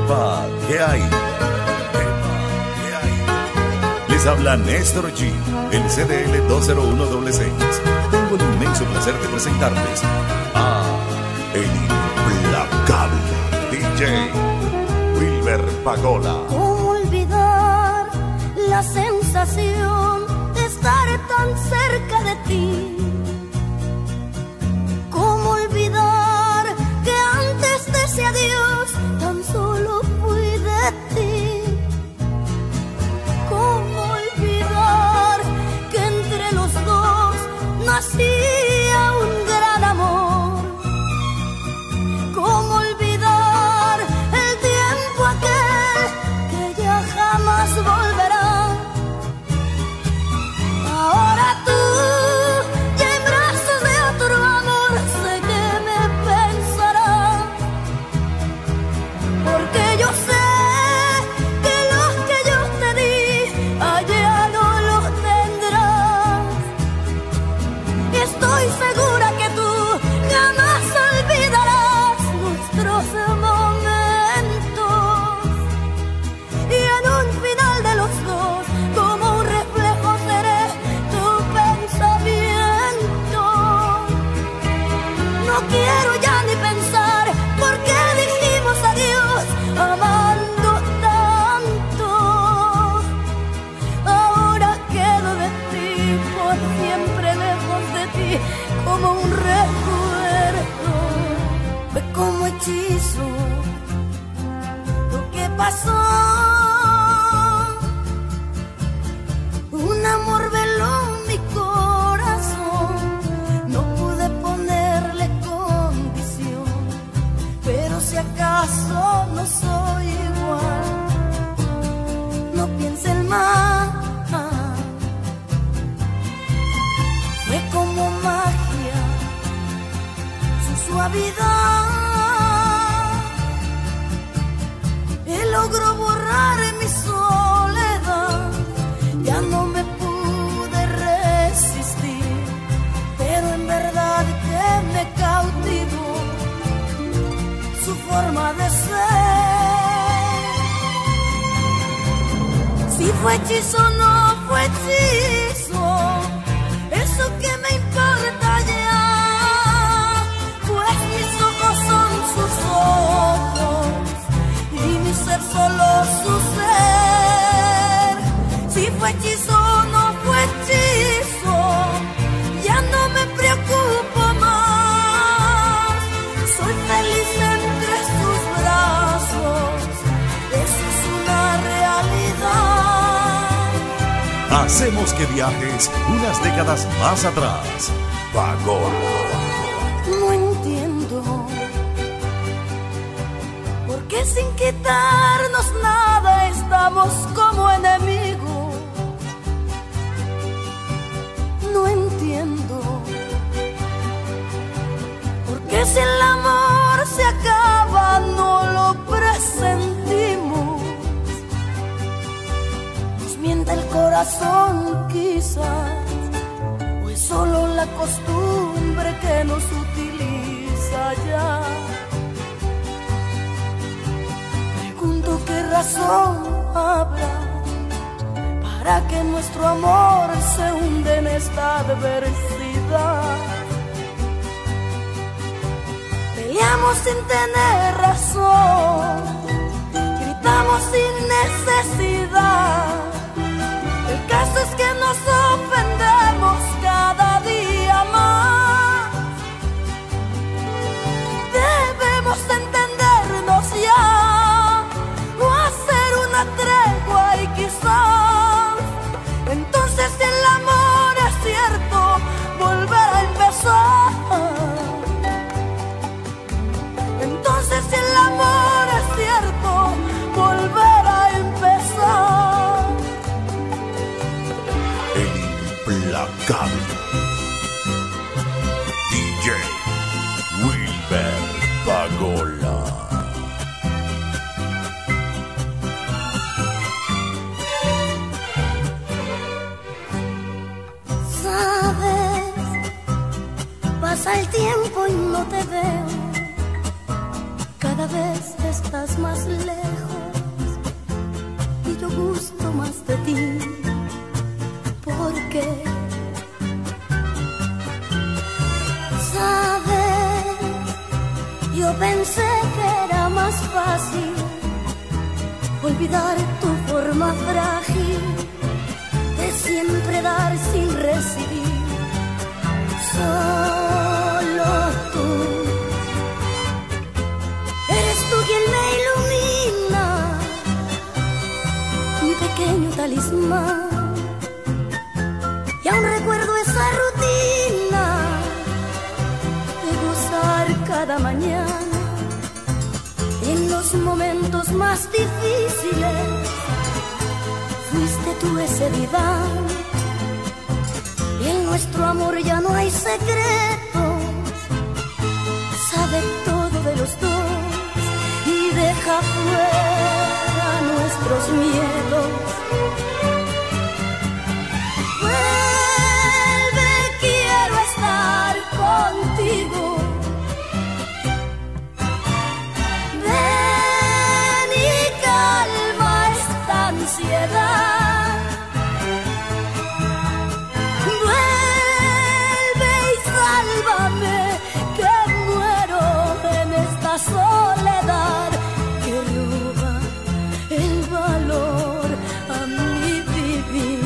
Epa, ¿qué hay? Epa, ¿qué hay? Les habla Néstor G, el CDL 20166. Tengo el inmenso placer de presentarles a el implacable DJ Wilber Pagola. ¿Cómo olvidar la sensación de estar tan cerca de ti? ¿Cómo olvidar que antes de ese adiós tan solo fui de ti? ¿Cómo olvidar que entre los dos nacía un gran amor? ¿Cómo olvidar el tiempo aquel que ya jamás volverá? Ahora tú, ya en brazos de otro amor, sé que me pensarás, porque yo sé que los que yo te di allá no los tendrás. Y estoy segura que tú jamás olvidarás nuestros momentos. Y en un final de los dos, como un reflejo seré tu pensamiento. No quiero ya ni pensar por qué dijimos adiós amando tanto. Ahora quedo de ti, por siempre lejos de ti, como un recuerdo. Fue como hechizo lo que pasó. Un amor veló mi corazón, no pude ponerle condición, pero si acaso no soy igual, no piensen más. Fue como magia, su suavidad, él logró borrar mi soledad. Ya no me pude resistir, pero en verdad que me cautivó su forma de ser. Si fue hechizo o no fue hechizo, eso que me importa ya, pues mis ojos son sus ojos y mi ser solo su ser. Si fue hechizo o no fue hechizo, ya no me preocupo más. Soy feliz entre sus brazos, eso es una realidad. Hacemos que viajes unas décadas más atrás. Pagola. No entiendo por qué sin quitarnos nada estamos como enemigos. No entiendo por qué si el amor se acaba no lo presentimos. Nos miente el corazón quizás, o es solo la costumbre que nos utiliza ya. Pregunto qué razón habrá para que nuestro amor se hunde en esta adversidad. Peleamos sin tener razón, gritamos sin necesidad. El caso es que nos ofendemos cada día más. Debemos entendernos ya, o hacer una tregua y quizás entonces si el amor es cierto, volver a empezar. Entonces si el amor es cierto, volver a empezar. El implacable DJ Wilber Pagola. Sabes, pasa el tiempo y no te veo. cada vez estás más lejos y yo gusto más de ti. ¿Por qué? ¿Sabes? Yo pensé que era más fácil olvidar tu forma frágil de siempre dar sin recibir. Solo tú eres tú quien me ilumina, mi pequeño talismán. Y aún recuerdo esa rutina de gozar cada mañana. En los momentos más difíciles fuiste tú ese diván. En nuestro amor ya no hay secretos, sabe todo de los dos y deja fuera nuestros miedos. Vuelve, quiero estar contigo. Ven y calma esta ansiedad. Vuelve y sálvame, que muero en esta soledad que roba el valor a mi vivir.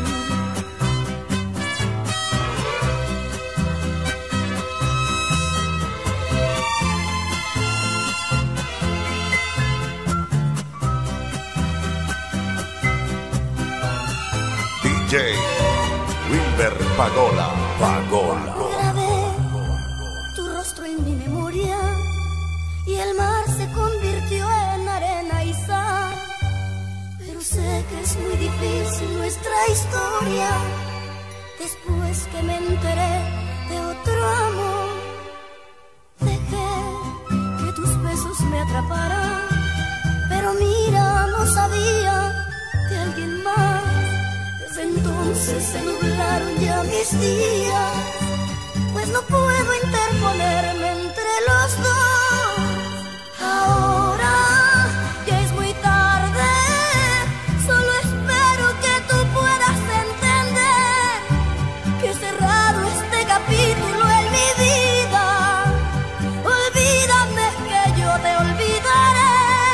DJ Wilber Pagola. Grabé tu rostro en mi memoria y el mar se convirtió en arena y sal. Pero sé que es muy difícil nuestra historia. Después que me enteré de otro amor, dejé que tus besos me atraparan. Pero mira, no sabía de alguien más. Desde entonces se nublaron ya mis días, pues no puedo interponerme entre los dos. Ahora ya es muy tarde, solo espero que tú puedas entender que he cerrado este capítulo en mi vida. Olvídame que yo te olvidaré.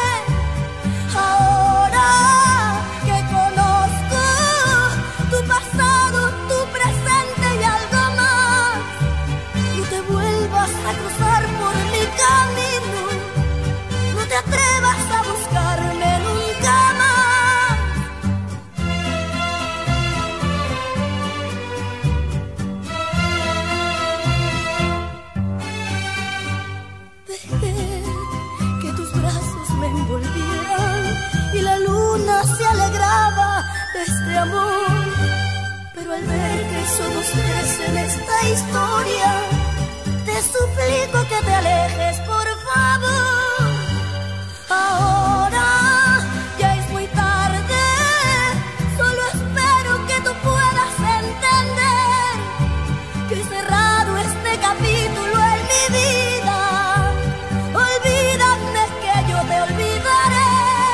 Ahora que conozco tu pasado, tu presente y algo más, no te vuelvas a cruzar por mi camino, no te atrevas a buscarme nunca más. Dejé que tus brazos me envolvieran y la luna se alegraba de este amor. Pero al ver que somos tres en esta historia, te suplico que te alejes, por favor. Ahora ya es muy tarde, solo espero que tú puedas entender que he cerrado este capítulo en mi vida. Olvídame que yo te olvidaré.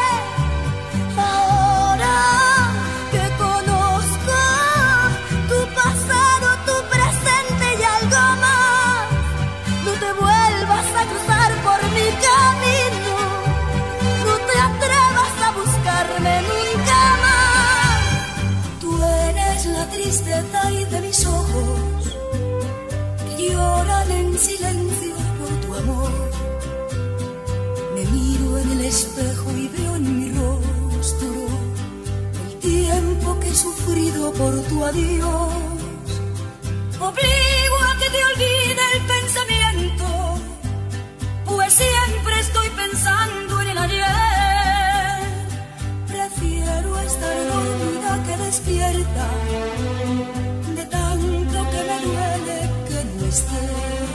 Ahora que conozco tu pasado, tu presente y algo más, no te vuelvas a cruzar por mi camino, no te atrevas a buscarme nunca más. Tú eres la tristeza y de mis ojos que lloran en silencio por tu amor. Me miro en el espejo y veo en mi rostro el tiempo que he sufrido por tu adiós. Obligo a que te olvide el pensamiento, pues siempre estoy pensando en el ayer. Prefiero estar dormida que despierta, de tanto que me duele que no estés.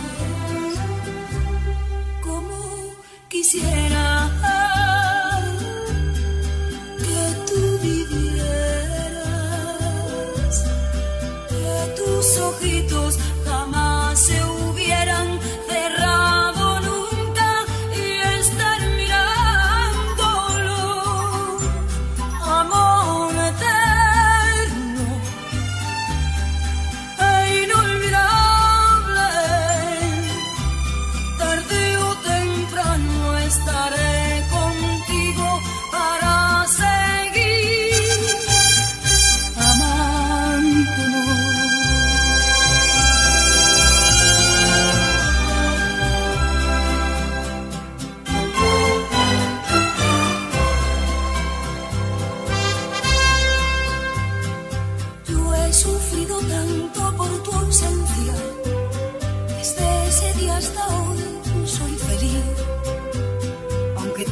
Como quisiera que tú vivieras, que tus ojitos jamás se hubieran cerrado nunca y esta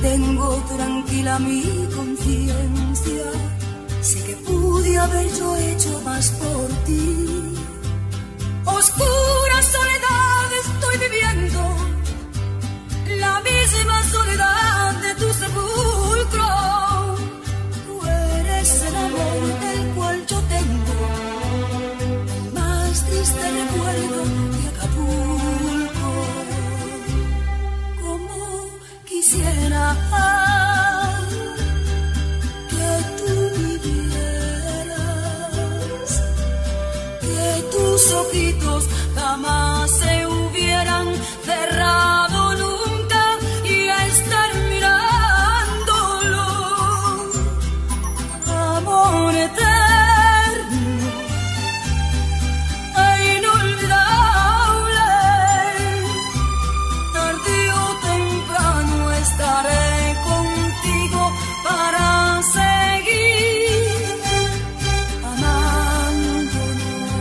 tengo tranquila mi conciencia. Sé que pude haber yo hecho más por ti. Oscura soledad estoy viviendo, la misma soledad de tu sepulcro. Tú eres el amor del cual yo tengo el más triste recuerdo de Acapulco. Como quisiera que tú vivieras, que tus ojitos jamás se hubieran cerrado nunca y a estar mirándolo, amor eterno e inolvidable. Tarde o temprano estaré contigo para seguir amándonos.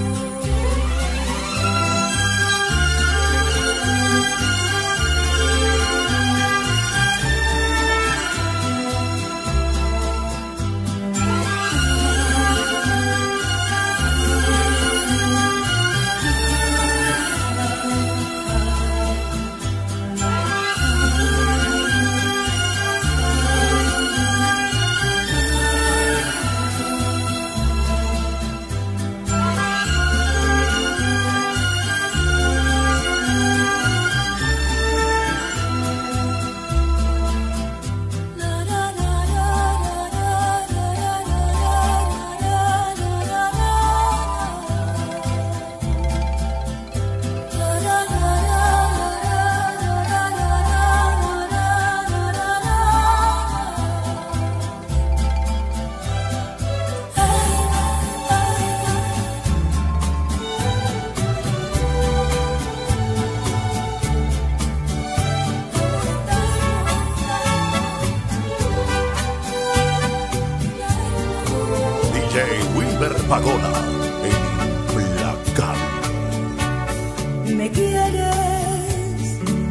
DJ Wilber Pagola, implacable. ¿Me quieres?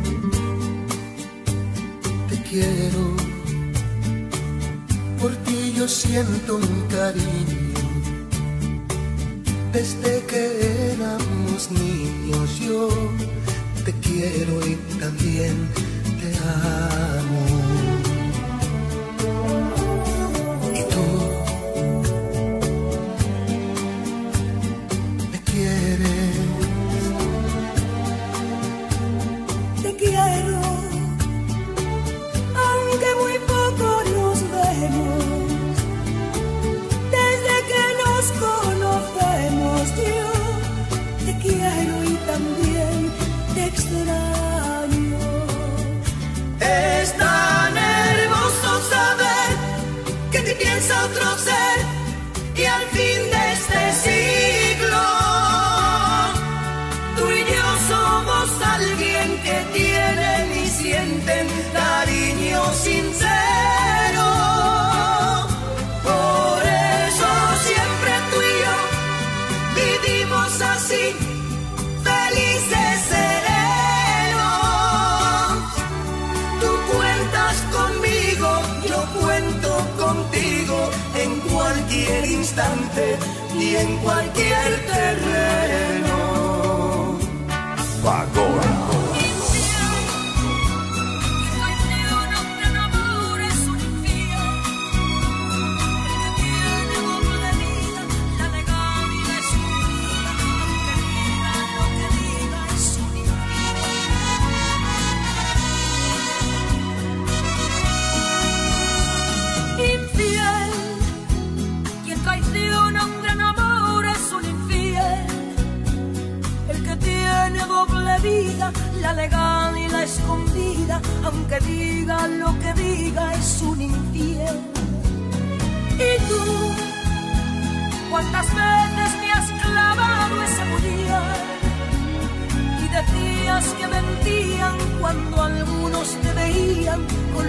Te quiero, por ti yo siento un cariño. Desde que éramos niños yo te quiero y también te amo. Y tú me quieres. Te quiero, aunque muy poco nos vemos. Desde que nos conocemos yo te quiero y también te extraño. Es tan hermoso saber que te piensa otro ser y al fin de este siglo tú y yo somos alguien que tienen y sienten cariño sincero. Por eso siempre tú y yo vivimos así, felices serenos. Tú cuentas conmigo, yo cuento contigo en cualquier instante y en cualquier terreno. Pagola. La legal y la escondida, aunque diga lo que diga, es un infiel. Y tú, ¿cuántas veces me has clavado ese puñal? Y decías que mentían cuando algunos te veían con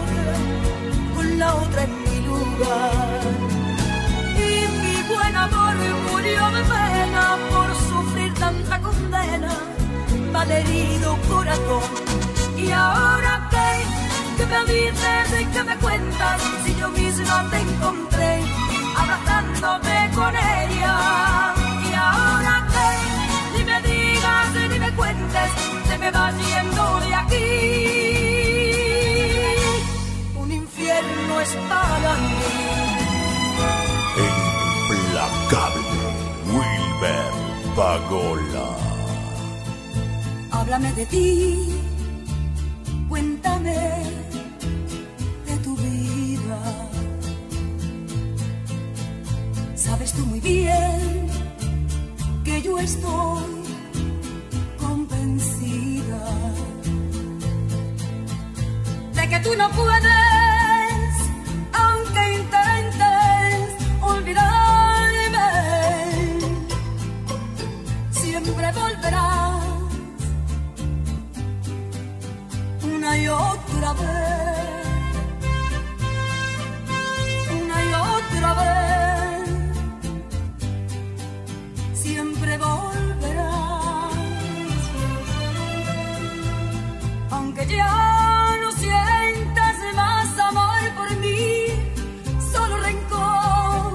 la otra en mi lugar. Y mi buen amor murió de pena por sufrir tanta condena. Malherido corazón, y ahora que me dices que me cuentas si yo misma te encontré abrazándome con ella? Y ahora que ni me digas ni me cuentes, te me vas yendo de aquí. Un infierno es para mí. Implacable Wilber Pagola. Háblame de ti, cuéntame de tu vida. Sabes tú muy bien que yo estoy convencida de que tú no puedes, aunque intentes olvidarme, siempre volverás una y otra vez, una y otra vez, siempre volverás, aunque ya no sientas más amor por mí, solo rencor.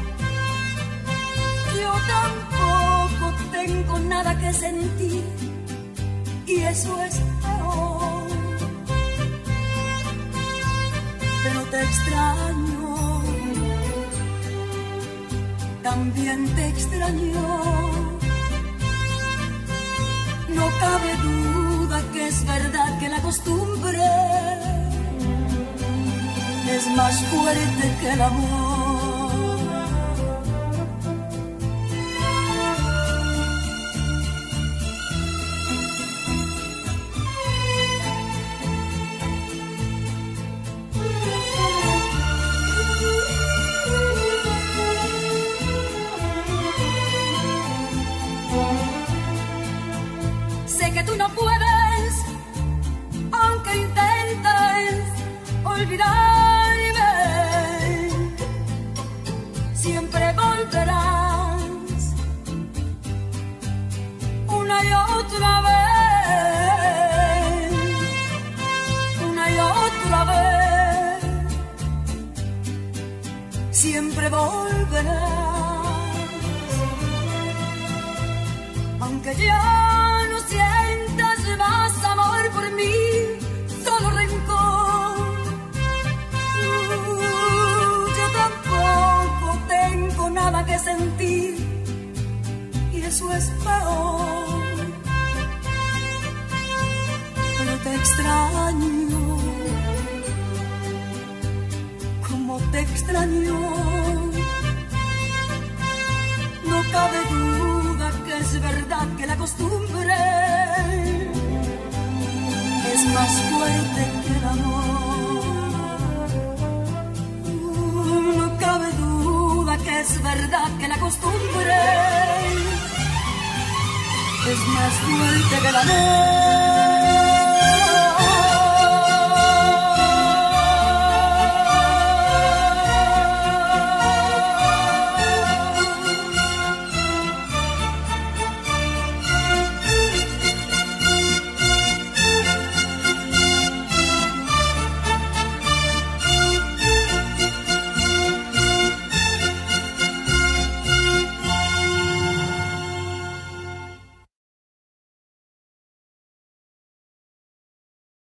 Yo tampoco tengo nada que sentir y eso es peor. Pero te extraño, también te extraño. No cabe duda que es verdad que la costumbre es más fuerte que el amor. Sé que tú no puedes, aunque intentes olvidarme, siempre volverás una y otra vez, una y otra vez, siempre volverás, aunque ya no sientas más amor por mí, solo rencor. Yo tampoco tengo nada que sentir y eso es peor. Pero te extraño, como te extraño. No cabe duda que es verdad que la costumbre es más fuerte que el amor. No cabe duda que es verdad que la costumbre es más fuerte que el amor.